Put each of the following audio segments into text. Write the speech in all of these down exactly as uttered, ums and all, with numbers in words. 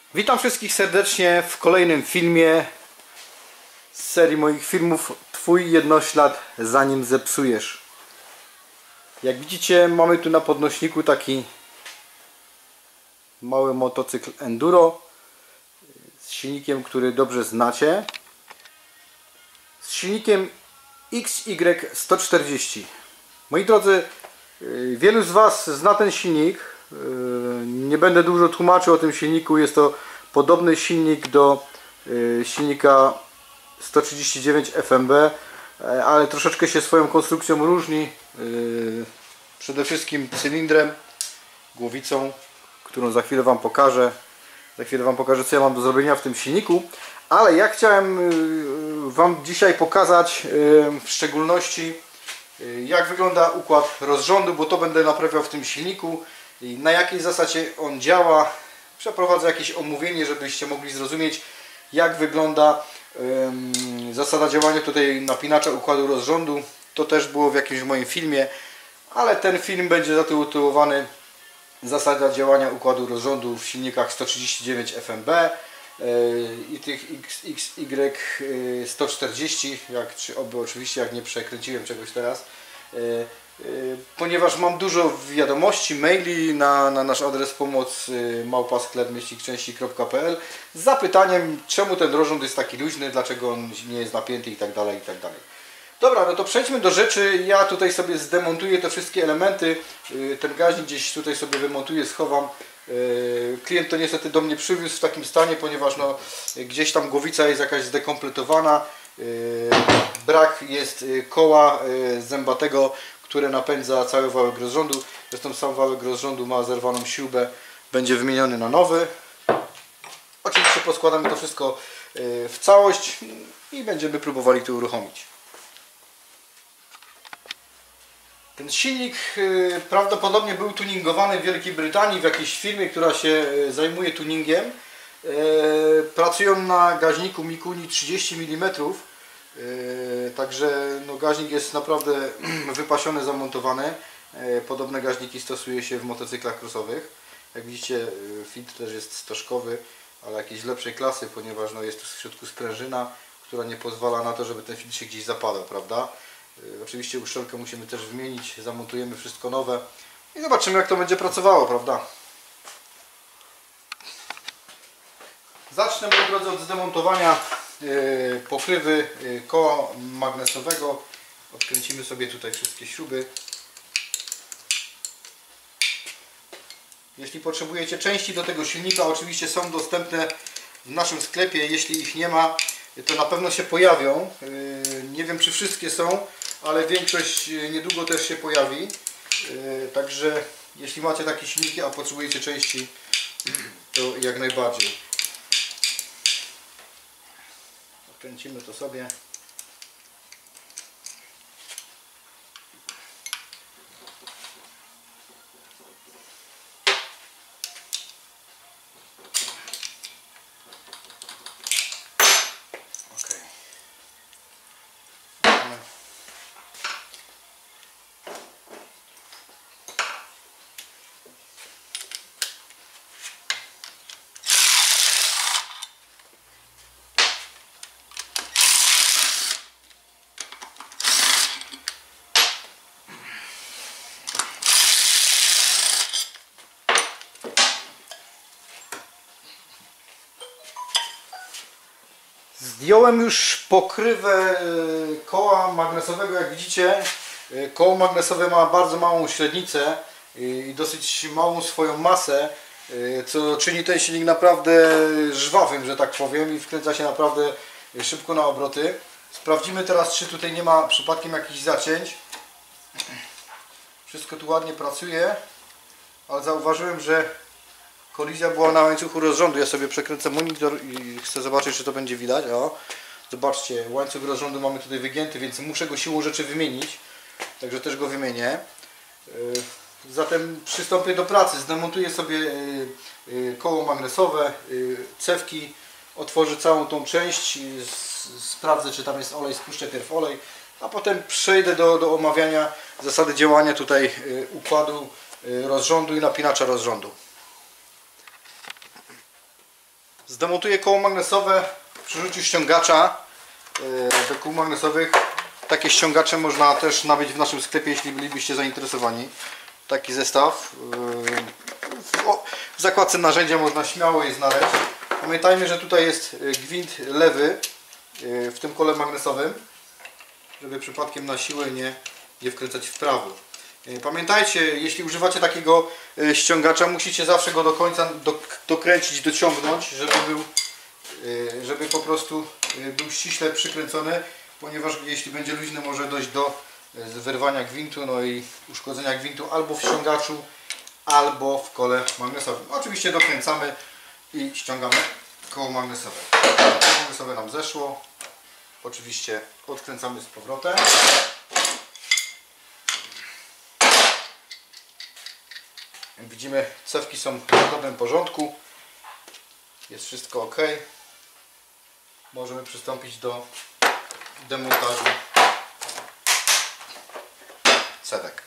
Witam wszystkich serdecznie w kolejnym filmie z serii moich filmów Twój jednoślad zanim zepsujesz. Jak widzicie, mamy tu na podnośniku taki mały motocykl enduro z silnikiem, który dobrze znacie, z silnikiem X Y sto czterdzieści. Moi drodzy, wielu z Was zna ten silnik. Nie będę dużo tłumaczył o tym silniku. Jest to podobny silnik do silnika sto trzydzieści dziewięć F M B, ale troszeczkę się swoją konstrukcją różni. Przede wszystkim cylindrem, głowicą, którą za chwilę Wam pokażę. Za chwilę Wam pokażę, co ja mam do zrobienia w tym silniku. Ale ja chciałem Wam dzisiaj pokazać w szczególności, jak wygląda układ rozrządu, bo to będę naprawiał w tym silniku i na jakiej zasadzie on działa. Przeprowadzę jakieś omówienie, żebyście mogli zrozumieć, jak wygląda um, zasada działania tutaj napinacza układu rozrządu. To też było w jakimś moim filmie, ale ten film będzie zatytułowany Zasada działania układu rozrządu w silnikach sto trzydzieści dziewięć F M B i tych X Y sto czterdzieści, jak, czy oby oczywiście, jak nie przekręciłem czegoś teraz, ponieważ mam dużo wiadomości, maili na, na nasz adres pomoc małpa sklep myślnik części kropka p l z zapytaniem, czemu ten rozrząd jest taki luźny, dlaczego on nie jest napięty i tak dalej, i tak dalej. Dobra, no to przejdźmy do rzeczy. Ja tutaj sobie zdemontuję te wszystkie elementy. Ten gaźnik gdzieś tutaj sobie wymontuję, schowam. Klient to niestety do mnie przywiózł w takim stanie, ponieważ no, gdzieś tam głowica jest jakaś zdekompletowana. Brak jest koła zębatego, które napędza cały wałek rozrządu. Zresztą sam wałek rozrządu ma zerwaną śrubę. Będzie wymieniony na nowy. Oczywiście poskładamy to wszystko w całość i będziemy próbowali to uruchomić. Ten silnik y, prawdopodobnie był tuningowany w Wielkiej Brytanii w jakiejś firmie, która się y, zajmuje tuningiem. Y, pracują na gaźniku Mikuni trzydzieści milimetrów, y, także no, gaźnik jest naprawdę wypasiony, zamontowany. Y, podobne gaźniki stosuje się w motocyklach crossowych. Jak widzicie, y, filtr też jest stożkowy, ale jakiejś lepszej klasy, ponieważ no, jest tu w środku sprężyna, która nie pozwala na to, żeby ten filtr się gdzieś zapadał, prawda? Oczywiście uszczelkę musimy też wymienić, zamontujemy wszystko nowe i zobaczymy, jak to będzie pracowało, prawda? Zacznę, moi drodzy, od zdemontowania yy, pokrywy yy, koła magnesowego. Odkręcimy sobie tutaj wszystkie śruby. Jeśli potrzebujecie części do tego silnika, oczywiście są dostępne w naszym sklepie. Jeśli ich nie ma, to na pewno się pojawią. Yy, nie wiem, czy wszystkie są, ale większość niedługo też się pojawi. Także jeśli macie takie silniki, a potrzebujecie części, to jak najbardziej. Odkręcimy to sobie. Zdjąłem już pokrywę koła magnesowego, jak widzicie. Koło magnesowe ma bardzo małą średnicę i dosyć małą swoją masę, co czyni ten silnik naprawdę żwawym, że tak powiem, i wkręca się naprawdę szybko na obroty. Sprawdzimy teraz, czy tutaj nie ma przypadkiem jakichś zacięć. Wszystko tu ładnie pracuje, ale zauważyłem, że kolizja była na łańcuchu rozrządu. Ja sobie przekręcę monitor i chcę zobaczyć, czy to będzie widać. O, zobaczcie, łańcuch rozrządu mamy tutaj wygięty, więc muszę go siłą rzeczy wymienić. Także też go wymienię. Zatem przystąpię do pracy. Zdemontuję sobie koło magnesowe, cewki, otworzę całą tą część, sprawdzę, czy tam jest olej, spuszczę pierw olej, a potem przejdę do, do omawiania zasady działania tutaj układu rozrządu i napinacza rozrządu. Zdemontuję koło magnesowe przy użyciu ściągacza do kół magnesowych. Takie ściągacze można też nabyć w naszym sklepie, jeśli bylibyście zainteresowani. Taki zestaw. W zakładce narzędzia można śmiało je znaleźć. Pamiętajmy, że tutaj jest gwint lewy w tym kole magnesowym, żeby przypadkiem na siłę nie, nie wkręcać w prawo. Pamiętajcie, jeśli używacie takiego ściągacza, musicie zawsze go do końca do, dokręcić, dociągnąć, żeby był, żeby po prostu był ściśle przykręcony, ponieważ jeśli będzie luźny, może dojść do wyrwania gwintu, no i uszkodzenia gwintu albo w ściągaczu, albo w kole magnesowym. Oczywiście dokręcamy i ściągamy koło magnesowe. Koło magnesowe nam zeszło. Oczywiście odkręcamy z powrotem. Jak widzimy, cewki są w dobrym porządku. Jest wszystko ok. Możemy przystąpić do demontażu cewek.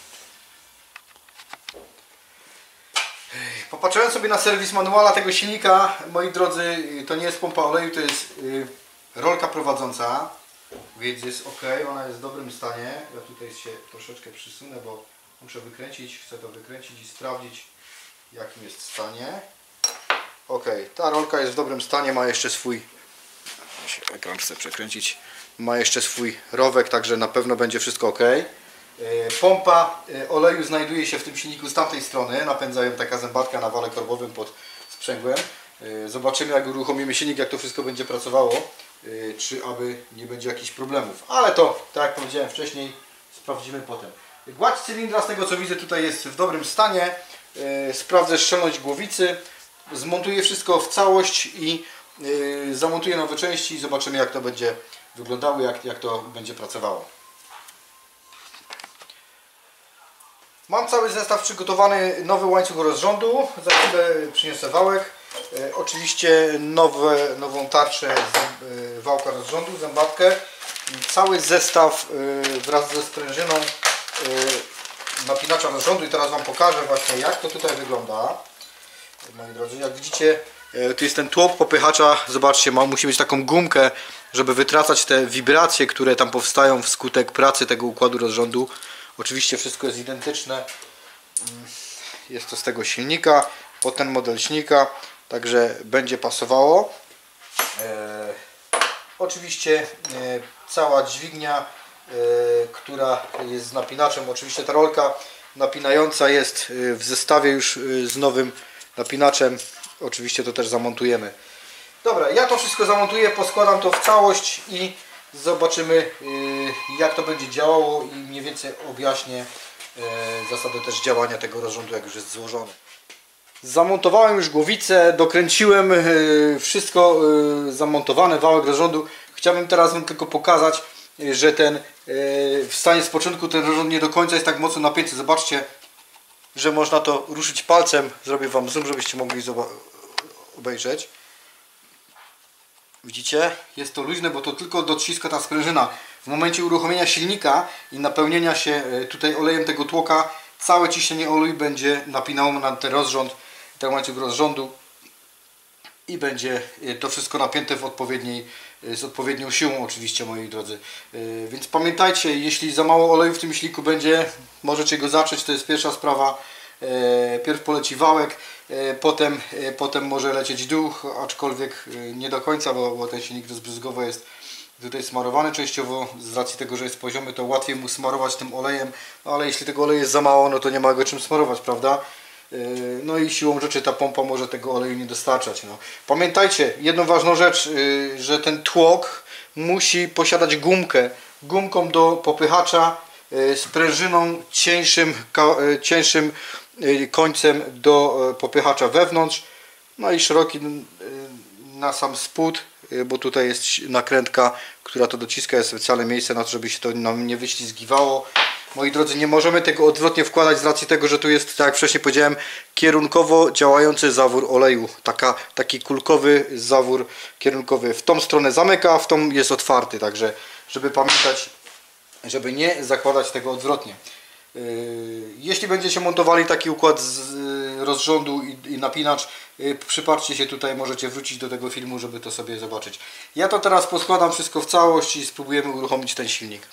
Popatrzyłem sobie na serwis manuala tego silnika. Moi drodzy, to nie jest pompa oleju, to jest rolka prowadząca, więc jest ok, ona jest w dobrym stanie. Ja tutaj się troszeczkę przysunę, bo muszę wykręcić, chcę to wykręcić i sprawdzić, w jakim jest stanie. Ok, ta rolka jest w dobrym stanie, ma jeszcze swój, ekran chcę przekręcić, ma jeszcze swój rowek, także na pewno będzie wszystko ok. Pompa oleju znajduje się w tym silniku z tamtej strony, napędza ją taka zębatka na wale korbowym pod sprzęgłem. Zobaczymy, jak uruchomimy silnik, jak to wszystko będzie pracowało, czy aby nie będzie jakichś problemów. Ale to, tak jak powiedziałem wcześniej, sprawdzimy potem. Gładź cylindra, z tego co widzę, tutaj jest w dobrym stanie. Sprawdzę szczelność głowicy, zmontuję wszystko w całość i zamontuję nowe części i zobaczymy, jak to będzie wyglądało, jak, jak to będzie pracowało. Mam cały zestaw przygotowany, nowy łańcuch rozrządu, za chwilę przyniosę wałek. E, oczywiście nowe, nową tarczę z, e, wałka rozrządu, zębatkę. Cały zestaw e, wraz ze sprężyną e, napinacza rozrządu i teraz Wam pokażę właśnie, jak to tutaj wygląda. Moi drodzy, jak widzicie, e, tu jest ten tłok popychacza, zobaczcie, ma, musi mieć taką gumkę, żeby wytracać te wibracje, które tam powstają wskutek pracy tego układu rozrządu. Oczywiście wszystko jest identyczne, jest to z tego silnika, pod ten model silnika, także będzie pasowało. E, oczywiście e, cała dźwignia, e, która jest z napinaczem, oczywiście ta rolka napinająca jest w zestawie już z nowym napinaczem, oczywiście to też zamontujemy. Dobra, ja to wszystko zamontuję, poskładam to w całość i zobaczymy, jak to będzie działało i mniej więcej objaśnię zasadę też działania tego rozrządu, jak już jest złożony. Zamontowałem już głowicę, dokręciłem wszystko zamontowane, wałek rozrządu. Chciałbym teraz Wam tylko pokazać, że ten w stanie spoczynku ten rozrząd nie do końca jest tak mocno napięty. Zobaczcie, że można to ruszyć palcem. Zrobię Wam zoom, żebyście mogli obejrzeć. Widzicie? Jest to luźne, bo to tylko dociska ta sprężyna. W momencie uruchomienia silnika i napełnienia się tutaj olejem tego tłoka, całe ciśnienie oleju będzie napinało na ten rozrząd, ten łańcuch rozrządu i będzie to wszystko napięte w odpowiedniej, z odpowiednią siłą oczywiście, moi drodzy. Więc pamiętajcie, jeśli za mało oleju w tym silniku będzie, możecie go zacząć, to jest pierwsza sprawa. Pierw poleci wałek, potem, potem może lecieć dół, aczkolwiek nie do końca, bo, bo ten silnik rozbryzgowo jest tutaj smarowany częściowo, z racji tego, że jest poziomy, to łatwiej mu smarować tym olejem, no ale jeśli tego oleju jest za mało, no to nie ma go czym smarować, prawda? No i siłą rzeczy ta pompa może tego oleju nie dostarczać. No. Pamiętajcie, jedną ważną rzecz, że ten tłok musi posiadać gumkę, gumką do popychacza, sprężyną cieńszym, cieńszym końcem do popychacza wewnątrz, no i szeroki na sam spód, bo tutaj jest nakrętka, która to dociska, jest specjalne miejsce na to, żeby się to nam nie wyślizgiwało. Moi drodzy, nie możemy tego odwrotnie wkładać z racji tego, że tu jest, tak jak wcześniej powiedziałem, kierunkowo działający zawór oleju. Taka, taki kulkowy zawór kierunkowy. W tą stronę zamyka, w tą jest otwarty, także żeby pamiętać, żeby nie zakładać tego odwrotnie. Jeśli będziecie montowali taki układ z rozrządu i napinacz, przypatrzcie się tutaj, możecie wrócić do tego filmu, żeby to sobie zobaczyć. Ja to teraz poskładam wszystko w całość i spróbujemy uruchomić ten silnik.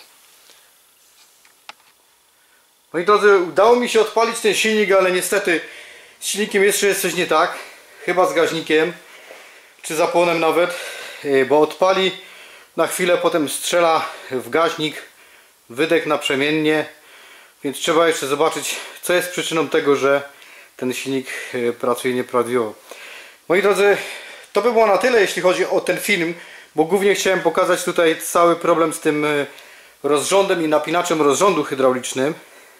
Moi drodzy, udało mi się odpalić ten silnik, ale niestety z silnikiem jeszcze jest coś nie tak. Chyba z gaźnikiem, czy zapłonem nawet, bo odpali na chwilę, potem strzela w gaźnik, wydech naprzemiennie. Więc trzeba jeszcze zobaczyć, co jest przyczyną tego, że ten silnik pracuje nieprawidłowo. Moi drodzy, to by było na tyle, jeśli chodzi o ten film, bo głównie chciałem pokazać tutaj cały problem z tym rozrządem i napinaczem rozrządu hydraulicznym.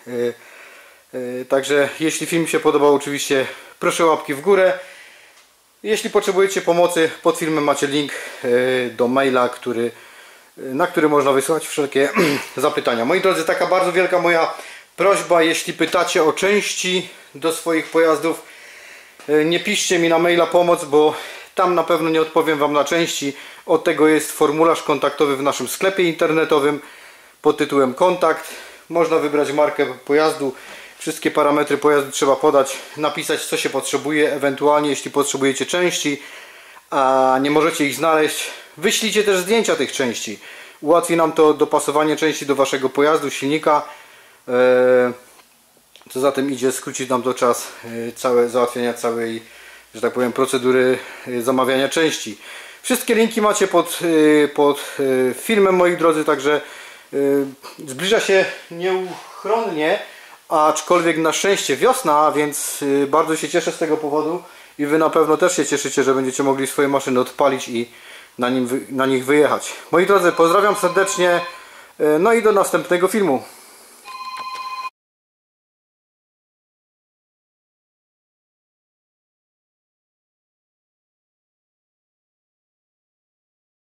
Także jeśli film się podobał, oczywiście proszę łapki w górę. Jeśli potrzebujecie pomocy, pod filmem macie link do maila, który na który można wysłać wszelkie zapytania. Moi drodzy, taka bardzo wielka moja prośba, jeśli pytacie o części do swoich pojazdów, nie piszcie mi na maila pomoc, bo tam na pewno nie odpowiem Wam na części. Od tego jest formularz kontaktowy w naszym sklepie internetowym pod tytułem kontakt. Można wybrać markę pojazdu, wszystkie parametry pojazdu trzeba podać, napisać co się potrzebuje, ewentualnie jeśli potrzebujecie części, a nie możecie ich znaleźć, wyślijcie też zdjęcia tych części. Ułatwi nam to dopasowanie części do Waszego pojazdu, silnika. Co za tym idzie, skróci nam to czas całe załatwienia całej, że tak powiem, procedury zamawiania części. Wszystkie linki macie pod, pod filmem, moi drodzy, także zbliża się nieuchronnie, aczkolwiek na szczęście wiosna, więc bardzo się cieszę z tego powodu i Wy na pewno też się cieszycie, że będziecie mogli swoje maszyny odpalić i na, nim, na nich wyjechać. Moi drodzy, pozdrawiam serdecznie, no i do następnego filmu.